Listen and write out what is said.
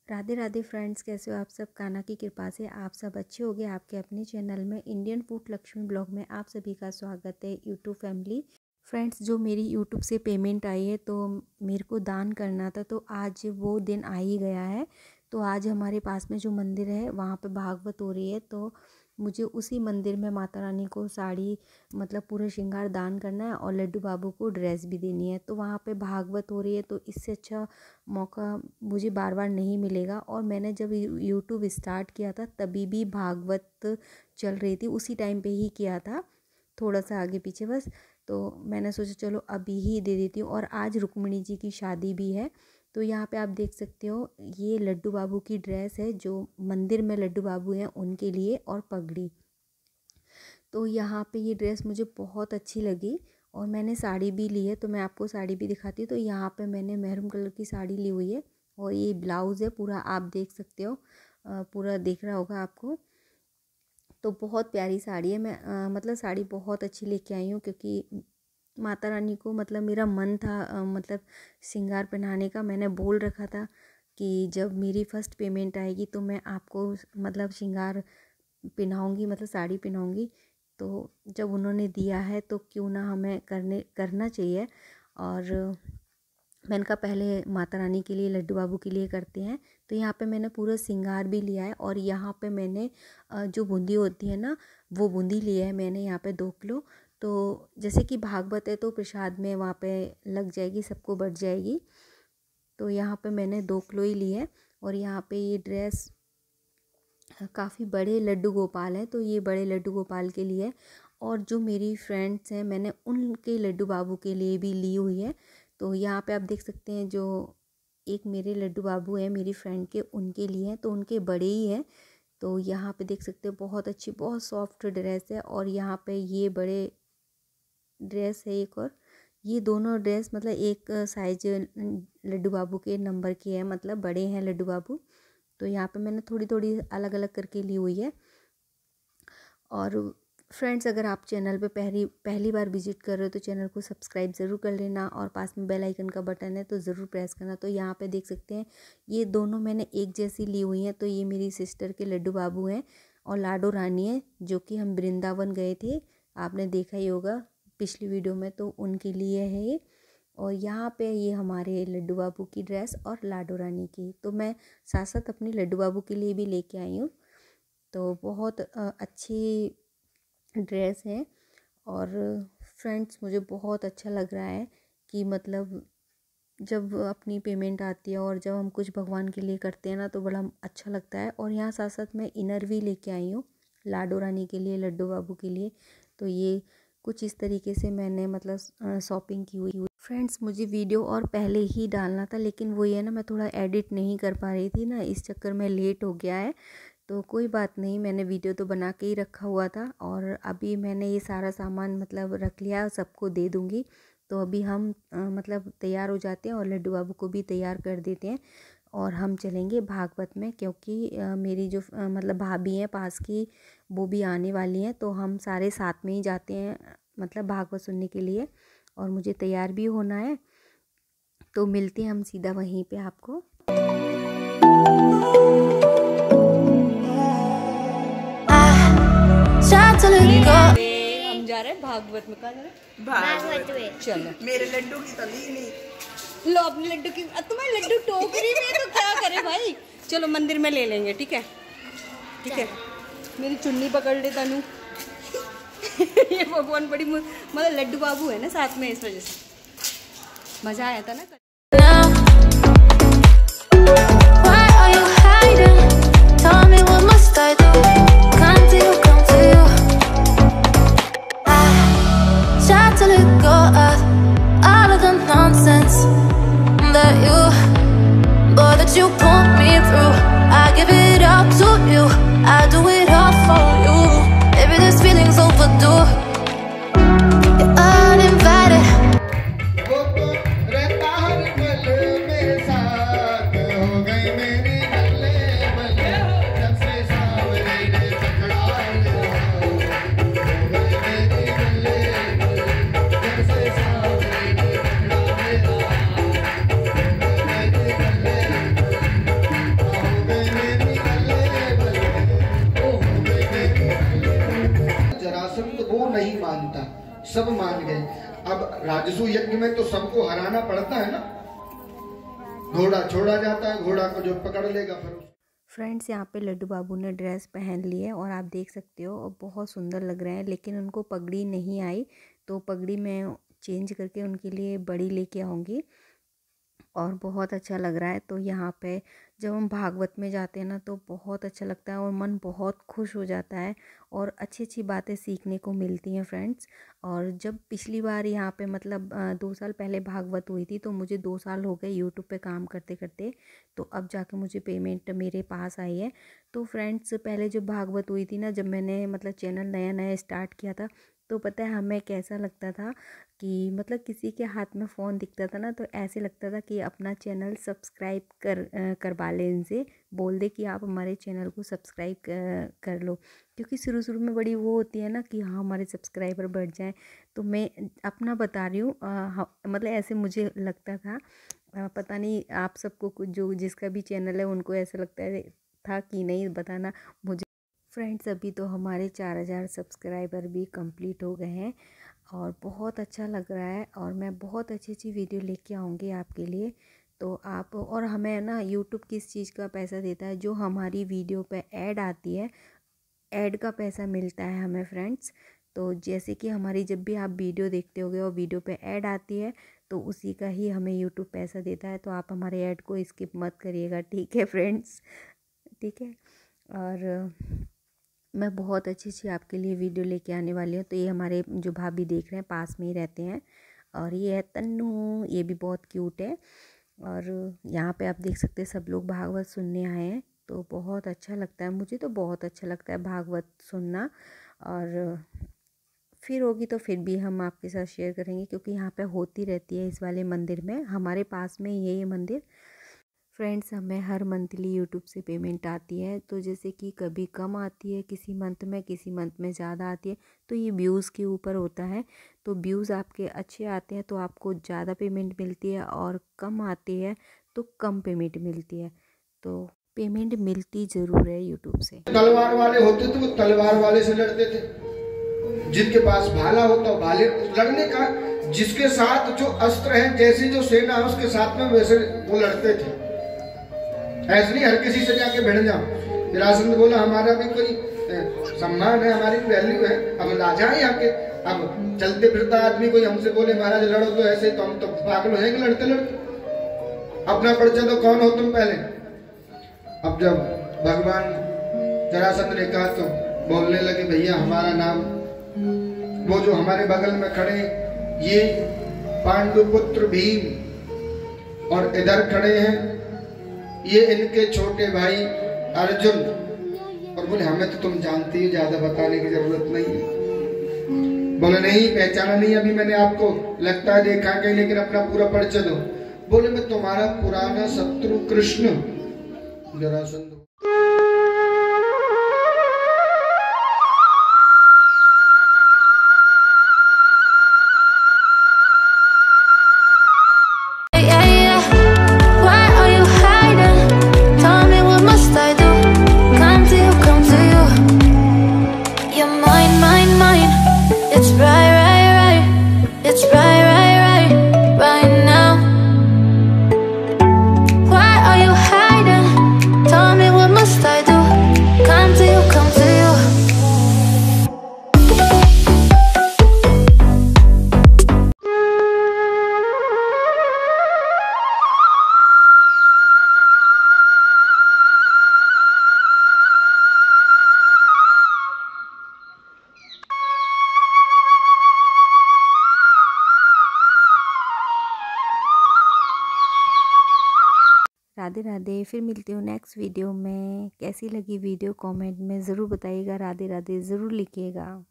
Radhe Radhe friends, कैसे हो आप सब। कान्हा की कृपा से आप सब अच्छे होंगे। आपके अपने चैनल में इंडियन फूड लक्ष्मी ब्लॉग में आप सभी का स्वागत है। यूट्यूब फैमिली फ्रेंड्स, जो मेरी यूट्यूब से पेमेंट आई है तो मेरे को दान करना था, तो आज वो दिन आ ही गया है। तो आज हमारे पास में जो मंदिर है वहाँ पे भागवत हो रही है, तो मुझे उसी मंदिर में माता रानी को साड़ी मतलब पूरा श्रृंगार दान करना है और लड्डू बाबू को ड्रेस भी देनी है। तो वहाँ पे भागवत हो रही है, तो इससे अच्छा मौका मुझे बार बार नहीं मिलेगा। और मैंने जब यूट्यूब स्टार्ट किया था तभी भी भागवत चल रही थी, उसी टाइम पे ही किया था, थोड़ा सा आगे पीछे बस। तो मैंने सोचा चलो अभी ही दे देती हूँ। और आज रुक्मिणी जी की शादी भी है, तो यहाँ पे आप देख सकते हो ये लड्डू बाबू की ड्रेस है, जो मंदिर में लड्डू बाबू हैं उनके लिए, और पगड़ी। तो यहाँ पे ये ड्रेस मुझे बहुत अच्छी लगी और मैंने साड़ी भी ली है, तो मैं आपको साड़ी भी दिखाती हूँ। तो यहाँ पे मैंने मैरून कलर की साड़ी ली हुई है और ये ब्लाउज़ है पूरा, आप देख सकते हो, पूरा दिख रहा होगा आपको। तो बहुत प्यारी साड़ी है। मैं मतलब साड़ी बहुत अच्छी लेके आई हूँ, क्योंकि माता रानी को मतलब मेरा मन था मतलब श्रृंगार पहनाने का। मैंने बोल रखा था कि जब मेरी फ़र्स्ट पेमेंट आएगी तो मैं आपको मतलब श्रृंगार पहनाऊँगी, मतलब साड़ी पहनाऊँगी। तो जब उन्होंने दिया है तो क्यों ना हमें करना चाहिए। और मैंने कहा पहले माता रानी के लिए, लड्डू बाबू के लिए करते हैं। तो यहाँ पे मैंने पूरा श्रृंगार भी लिया है और यहाँ पे मैंने जो बूंदी होती है ना, वो बूंदी ली है मैंने यहाँ पे 2 किलो। तो जैसे कि भागवत है तो प्रसाद में वहाँ पे लग जाएगी, सबको बट जाएगी। तो यहाँ पे मैंने 2 किलो ही ली है। और यहाँ पे ये ड्रेस काफ़ी बड़े लड्डू गोपाल हैं, तो ये बड़े लड्डू गोपाल के लिए। और जो मेरी फ्रेंड्स हैं मैंने उनके लड्डू बाबू के लिए भी ली हुई है। तो यहाँ पे आप देख सकते हैं जो एक मेरे लड्डू बाबू हैं मेरी फ्रेंड के, उनके लिए हैं, तो उनके बड़े ही हैं। तो यहाँ पे देख सकते हो बहुत अच्छी, बहुत सॉफ्ट ड्रेस है। और यहाँ पे ये बड़े ड्रेस है एक, और ये दोनों ड्रेस मतलब एक साइज लड्डू बाबू के नंबर के हैं, मतलब बड़े हैं लड्डू बाबू। तो यहाँ पे मैंने थोड़ी थोड़ी अलग अलग करके ली हुई है। और फ्रेंड्स, अगर आप चैनल पे पहली बार विजिट कर रहे हो तो चैनल को सब्सक्राइब ज़रूर कर लेना, और पास में बेल आइकन का बटन है तो ज़रूर प्रेस करना। तो यहाँ पे देख सकते हैं ये दोनों मैंने एक जैसी ली हुई हैं। तो ये मेरी सिस्टर के लड्डू बाबू हैं और लाडो रानी है, जो कि हम वृंदावन गए थे, आपने देखा ही होगा पिछली वीडियो में, तो उनके लिए है ये। और यहाँ पे ये हमारे लड्डू बाबू की ड्रेस और लाडो रानी की। तो मैं साथ साथ अपने लड्डू बाबू के लिए भी लेके आई हूँ। तो बहुत अच्छी ड्रेस है। और फ्रेंड्स, मुझे बहुत अच्छा लग रहा है कि मतलब जब अपनी पेमेंट आती है और जब हम कुछ भगवान के लिए करते हैं ना, तो बड़ा अच्छा लगता है। और यहाँ साथ साथ मैं इनर भी लेके आई हूँ लाडो रानी के लिए, लड्डू बाबू के लिए। तो ये कुछ इस तरीके से मैंने मतलब शॉपिंग की हुई। फ्रेंड्स, मुझे वीडियो और पहले ही डालना था, लेकिन वो ये ना मैं थोड़ा एडिट नहीं कर पा रही थी ना, इस चक्कर में लेट हो गया है। तो कोई बात नहीं, मैंने वीडियो तो बना के ही रखा हुआ था। और अभी मैंने ये सारा सामान मतलब रख लिया, सबको दे दूँगी। तो अभी हम मतलब तैयार हो जाते हैं और लड्डू बाबू को भी तैयार कर देते हैं और हम चलेंगे भागवत में, क्योंकि मेरी जो मतलब भाभी हैं पास की, वो भी आने वाली हैं। तो हम सारे साथ में ही जाते हैं मतलब भागवत सुनने के लिए, और मुझे तैयार भी होना है। तो मिलते हैं हम सीधा वहीं पे आपको। हम जा रहे हैं भागवत में। कहाँ जा रहे हैं? भागवत में। चलो, मेरे लड्डू की तो ली नहीं। लो अपने लड्डू की, तुम्हारे लड्डू टोकरी में, तो क्या करे भाई। चलो मंदिर में ले लेंगे, ठीक है ठीक है। मेरी चुन्नी पकड़ ले तनु। ये भगवान बड़ी मतलब लड्डू बाबू है ना साथ में, इस वजह से मजा आया था ना। You put me through, I give it up to you, I do it all for you. Maybe this feeling's overdue. You're uninvited. वो तो रहता हर पल मेरे साथ, हो गई मेरी बल्ले बल्ले, जब से सावरे ने पकड़ा लिया, हो गई मेरी बल्ले बल्ले, जब से सावरे ने पकड़ा लिया, हो गई मेरी बल्ले बल्ले। जरासंध वो नहीं मानता, सब मान गए। अब राजसू यज्ञ में तो सबको हराना पड़ता है ना, घोड़ा छोड़ा जाता है, घोड़ा को जो पकड़ लेगा फिर। फ्रेंड्स, यहाँ पे लड्डू बाबू ने ड्रेस पहन ली है और आप देख सकते हो और बहुत सुंदर लग रहे हैं, लेकिन उनको पगड़ी नहीं आई, तो पगड़ी मैं चेंज करके उनके लिए बड़ी लेके आऊँगी और बहुत अच्छा लग रहा है। तो यहाँ पे जब हम भागवत में जाते हैं ना तो बहुत अच्छा लगता है और मन बहुत खुश हो जाता है और अच्छी अच्छी बातें सीखने को मिलती हैं फ्रेंड्स। और जब पिछली बार यहाँ पे मतलब 2 साल पहले भागवत हुई थी, तो मुझे 2 साल हो गए यूट्यूब पे काम करते करते, तो अब जाके मुझे पेमेंट मेरे पास आई है। तो फ्रेंड्स, पहले जब भागवत हुई थी ना, जब मैंने मतलब चैनल नया नया स्टार्ट किया था, तो पता है हमें कैसा लगता था कि मतलब किसी के हाथ में फ़ोन दिखता था ना, तो ऐसे लगता था कि अपना चैनल सब्सक्राइब करवा ले, इनसे बोल दे कि आप हमारे चैनल को सब्सक्राइब कर लो, क्योंकि शुरू शुरू में बड़ी वो होती है ना कि हाँ हमारे सब्सक्राइबर बढ़ जाएं। तो मैं अपना बता रही हूँ, मतलब ऐसे मुझे लगता था। पता नहीं आप सबको कुछ जो जिसका भी चैनल है उनको ऐसा लगता है था कि नहीं, बताना मुझे। फ्रेंड्स, अभी तो हमारे 4000 सब्सक्राइबर भी कंप्लीट हो गए हैं और बहुत अच्छा लग रहा है और मैं बहुत अच्छी अच्छी वीडियो लेके आऊँगी आपके लिए। तो आप, और हमें ना यूट्यूब किस चीज़ का पैसा देता है, जो हमारी वीडियो पे ऐड आती है, ऐड का पैसा मिलता है हमें फ्रेंड्स। तो जैसे कि हमारी जब भी आप वीडियो देखते होगे और वीडियो पे ऐड आती है, तो उसी का ही हमें यूट्यूब पैसा देता है। तो आप हमारे ऐड को स्किप मत करिएगा, ठीक है फ्रेंड्स, ठीक है। और मैं बहुत अच्छी अच्छी आपके लिए वीडियो लेके आने वाली हूँ। तो ये हमारे जो भाभी देख रहे हैं पास में ही रहते हैं, और ये है तन्नू, ये भी बहुत क्यूट है। और यहाँ पे आप देख सकते हैं सब लोग भागवत सुनने आए हैं, तो बहुत अच्छा लगता है, मुझे तो बहुत अच्छा लगता है भागवत सुनना। और फिर होगी तो फिर भी हम आपके साथ शेयर करेंगे, क्योंकि यहाँ पे होती रहती है इस वाले मंदिर में, हमारे पास में ये मंदिर। फ्रेंड्स, हमें हर मंथली यूट्यूब से पेमेंट आती है, तो जैसे कि कभी कम आती है किसी मंथ में ज़्यादा आती है, तो ये व्यूज़ के ऊपर होता है। तो व्यूज़ आपके अच्छे आते हैं तो आपको ज़्यादा पेमेंट मिलती है, और कम आती है तो कम पेमेंट मिलती है। तो पेमेंट मिलती ज़रूर है यूट्यूब से। तलवार वाले होते थे, वो तलवार वाले से लड़ते थे, जिनके पास भाला होता भाले लड़ने का, जिसके साथ जो अस्त्र है, जैसे जो सेना है उसके साथ में वैसे वो लड़ते थे। ऐसे नहीं हर किसी से जाके भिड़ जाओ। जरासंध बोला हमारा भी कोई सम्मान है, हमारी वैल्यू है, हम राजा हैं यहाँ के। अब चलते फिरता आदमी कोई हमसे बोले महाराज लड़ो, तो ऐसे तो हम तो पागल हो जाएंगे लड़ते लड़ते। अपना परिचय तो कौन हो तुम पहले। अब जब भगवान जरासंध ने कहा तो बोलने लगे भैया हमारा नाम, वो जो हमारे बगल में खड़े ये पांडुपुत्र भीम, और इधर खड़े हैं ये इनके छोटे भाई अर्जुन। और बोले हमें तो तुम जानती हो, ज्यादा बताने की जरूरत नहीं है। बोले नहीं पहचाना नहीं अभी मैंने आपको, लगता है देखा कहीं, लेकिन अपना पूरा परिचय दो। बोले मैं तुम्हारा पुराना शत्रु कृष्ण जरासंध। राधे राधे। फिर मिलती हूँ नेक्स्ट वीडियो में। कैसी लगी वीडियो कमेंट में ज़रूर बताइएगा, राधे राधे ज़रूर लिखिएगा।